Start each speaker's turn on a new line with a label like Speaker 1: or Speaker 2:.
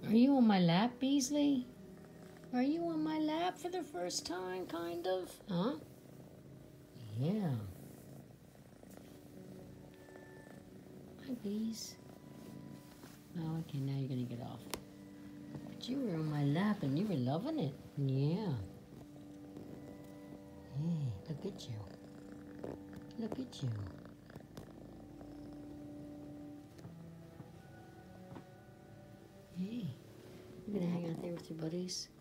Speaker 1: Are you on my lap, Beasley? Are you on my lap for the first time, kind of? Huh? Yeah. Hi, Bees. Oh, okay, now you're gonna get off. But you were on my lap and you were loving it. Yeah. Hey, look at you. Look at you. Hey, you gonna hang out there with your buddies?